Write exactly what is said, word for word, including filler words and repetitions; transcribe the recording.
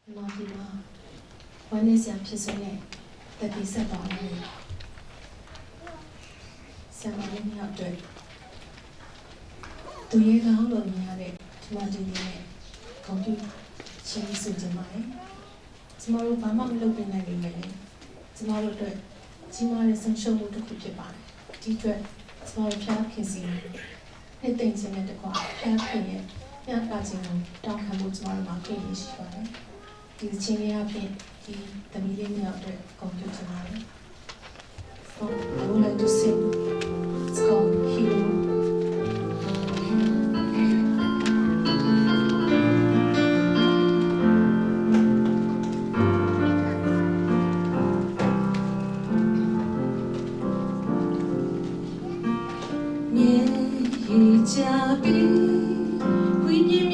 ဒီမှာဒီမှာဝမ်းနည်းစရာဖြစ်စွနဲ့တတိဆက်ပါမယ်ဆံမလေးမြောက်အတွက်သူရဲ့ကောင်းလို့မြင်ရတဲ့ဒီမှာဒီနေ့နဲ့ကွန်ပျူတာချင်းစုကြပါတယ်ကျမတို့ဘာမှမလုပ်နိုင်နိုင်ပေမဲ့ကျမတို့အတွက်ကြီးမားတဲ့ဆုံးရှုံးမှုတစ်ခုဖြစ်ပါတယ်ဒီအတွက်ကျမတို့ဖျားခင်စီနှစ်သိမ့်ခြင်းနဲ့တကွာဖျားခင်ရဲ့ညကားခြင်းကိုတောင်းခံဖို့ကျမတို့မှာဖိနေရှိပါတယ်ဒီချင်းလေးအဖြစ်ဒီသမီးလေးမြောက်အတွက်ကွန်ပျူတာပါတယ် So I would like to sing. It's called Hkawn. 嘉宾，为你。